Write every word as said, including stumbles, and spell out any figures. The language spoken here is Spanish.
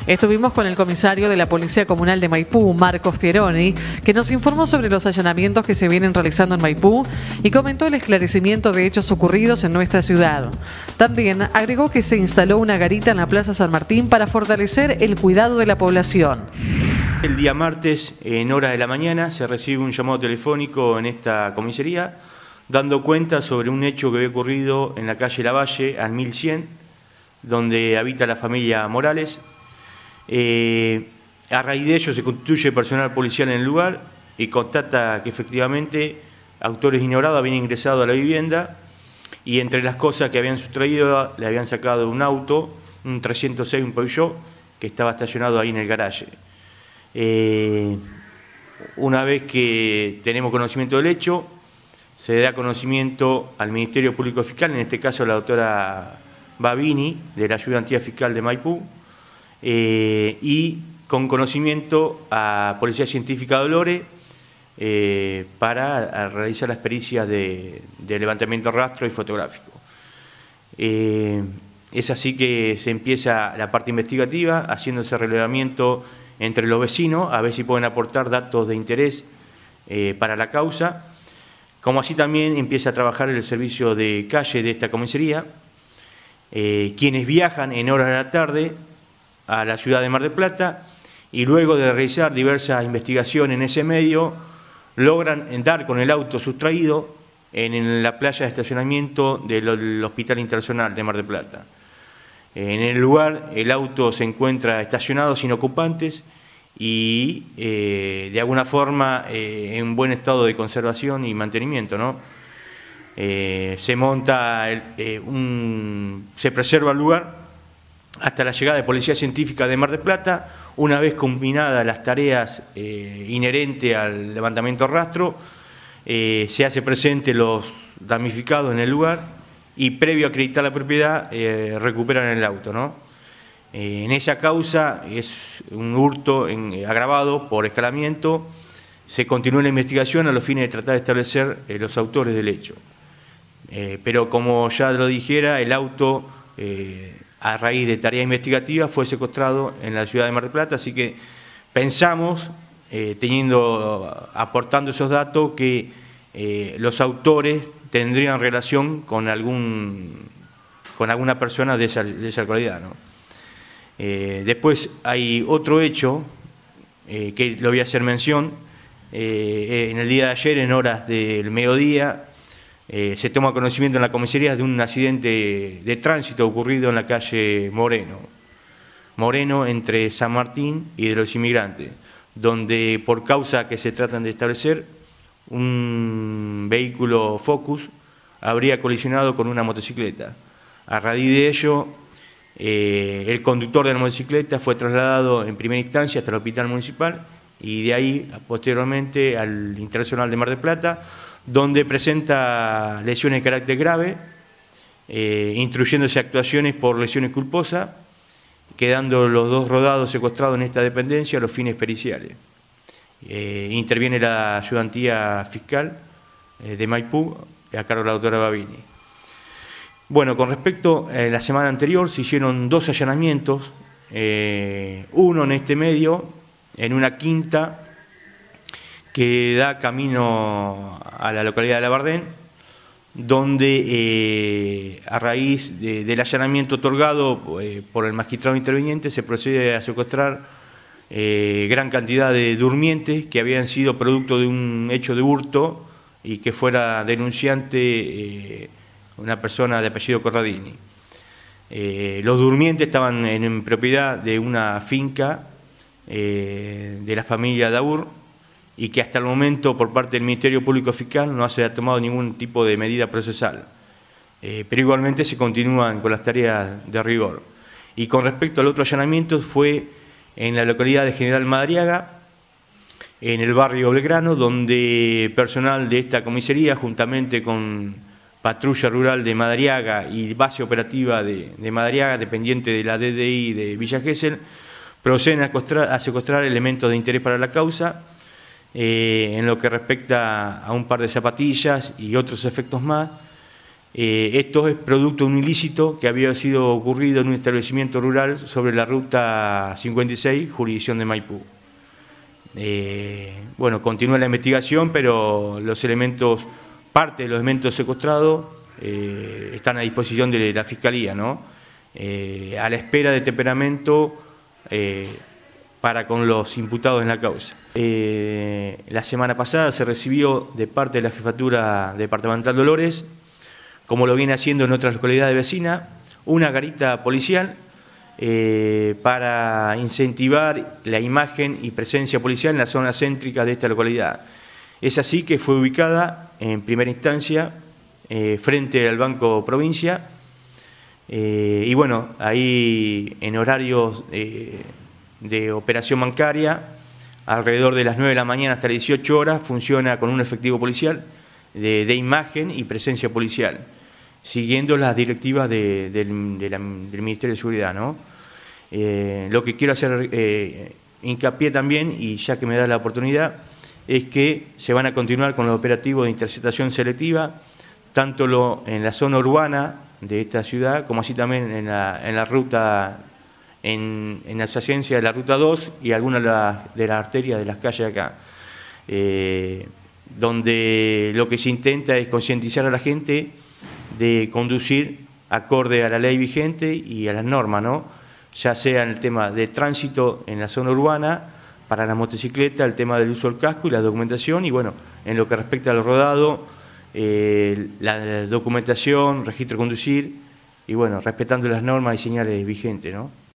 Estuvimos con el comisario de la Policía Comunal de Maipú, Marcos Pieroni, que nos informó sobre los allanamientos que se vienen realizando en Maipú y comentó el esclarecimiento de hechos ocurridos en nuestra ciudad. También agregó que se instaló una garita en la Plaza San Martín para fortalecer el cuidado de la población. El día martes, en horas de la mañana, se recibe un llamado telefónico en esta comisaría, dando cuenta sobre un hecho que había ocurrido en la calle Lavalle, al mil cien, donde habita la familia Morales. Eh, a raíz de ello se constituye personal policial en el lugar y constata que efectivamente autores ignorados habían ingresado a la vivienda y entre las cosas que habían sustraído le habían sacado un auto, un trescientos seis, un Peugeot, que estaba estacionado ahí en el garaje. Eh, una vez que tenemos conocimiento del hecho, se da conocimiento al Ministerio Público Fiscal, en este caso la doctora Babini, de la Ayudantía Fiscal de Maipú, eh, y con conocimiento a Policía Científica Dolores eh, para realizar las pericias de, de levantamiento rastro y fotográfico. Eh, es así que se empieza la parte investigativa, haciendo ese relevamiento entre los vecinos, a ver si pueden aportar datos de interés eh, para la causa, como así también empieza a trabajar el servicio de calle de esta comisaría, eh, quienes viajan en horas de la tarde a la ciudad de Mar del Plata y luego de realizar diversas investigaciones en ese medio, logran dar con el auto sustraído en, en la playa de estacionamiento del Hospital Internacional de Mar del Plata. En el lugar el auto se encuentra estacionado sin ocupantes y eh, de alguna forma eh, en buen estado de conservación y mantenimiento, ¿no? Eh, se monta, el, eh, un, se preserva el lugar hasta la llegada de Policía Científica de Mar del Plata. Una vez culminadas las tareas eh, inherentes al levantamiento rastro, eh, se hace presente los damnificados en el lugar y previo a acreditar la propiedad eh, recuperan el auto, ¿no? Eh, en esa causa es un hurto en, eh, agravado por escalamiento. Se continúa la investigación a los fines de tratar de establecer eh, los autores del hecho. Eh, pero como ya lo dijera, el auto eh, a raíz de tarea investigativa fue secuestrado en la ciudad de Mar del Plata, así que pensamos, eh, teniendo, aportando esos datos, que eh, los autores tendrían relación con algún con alguna persona de esa, de esa localidad, ¿no? Eh, después hay otro hecho eh, que lo voy a hacer mención. Eh, en el día de ayer, en horas del mediodía, eh, se toma conocimiento en la comisaría de un accidente de tránsito ocurrido en la calle Moreno, Moreno entre San Martín y de los Inmigrantes, donde por causa que se tratan de establecer, un vehículo Focus habría colisionado con una motocicleta. A raíz de ello, eh, el conductor de la motocicleta fue trasladado en primera instancia hasta el hospital municipal y de ahí posteriormente al Internacional de Mar del Plata, donde presenta lesiones de carácter grave, eh, instruyéndose actuaciones por lesiones culposas, quedando los dos rodados secuestrados en esta dependencia a los fines periciales. Eh, interviene la Ayudantía Fiscal eh, de Maipú, a cargo de la doctora Babini. Bueno, con respecto a la semana anterior se hicieron dos allanamientos, eh, uno en este medio, en una quinta que da camino a la localidad de Labardén, donde eh, a raíz de, del allanamiento otorgado eh, por el magistrado interviniente se procede a secuestrar Eh, gran cantidad de durmientes que habían sido producto de un hecho de hurto y que fuera denunciante eh, una persona de apellido Corradini. Eh, los durmientes estaban en, en propiedad de una finca eh, de la familia Daur y que hasta el momento por parte del Ministerio Público Fiscal no se ha tomado ningún tipo de medida procesal. Eh, pero igualmente se continúan con las tareas de rigor. Y con respecto al otro allanamiento fue en la localidad de General Madariaga, en el barrio Belgrano, donde personal de esta comisaría, juntamente con Patrulla Rural de Madariaga y Base Operativa de, de Madariaga, dependiente de la D D I de Villa Gesell, proceden a secuestrar, a secuestrar elementos de interés para la causa, eh, en lo que respecta a un par de zapatillas y otros efectos más, Eh, esto es producto de un ilícito que había sido ocurrido en un establecimiento rural sobre la ruta cincuenta y seis, jurisdicción de Maipú. Eh, bueno, continúa la investigación, pero los elementos, parte de los elementos secuestrados eh, están a disposición de la Fiscalía, ¿no? Eh, a la espera de temperamento eh, para con los imputados en la causa. Eh, la semana pasada se recibió de parte de la Jefatura Departamental Dolores, como lo viene haciendo en otras localidades vecinas, una garita policial eh, para incentivar la imagen y presencia policial en la zona céntrica de esta localidad. Es así que fue ubicada en primera instancia eh, frente al Banco Provincia eh, y bueno, ahí en horarios eh, de operación bancaria, alrededor de las nueve de la mañana hasta las dieciocho horas, funciona con un efectivo policial de, de imagen y presencia policial, siguiendo las directivas de, de, de la, del Ministerio de Seguridad, ¿no? Eh, lo que quiero hacer eh, hincapié también, y ya que me da la oportunidad, es que se van a continuar con los operativos de interceptación selectiva, tanto lo, en la zona urbana de esta ciudad, como así también en la, en la ruta, en, en la adyacencia de la ruta dos y algunas de las de la arterias de las calles de acá, eh, donde lo que se intenta es concientizar a la gente de conducir acorde a la ley vigente y a las normas, ¿no? Ya sea en el tema de tránsito en la zona urbana, para la motocicleta, el tema del uso del casco y la documentación, y bueno, en lo que respecta al rodado, eh, la documentación, registro de conducir, y bueno, respetando las normas y señales vigentes, ¿no?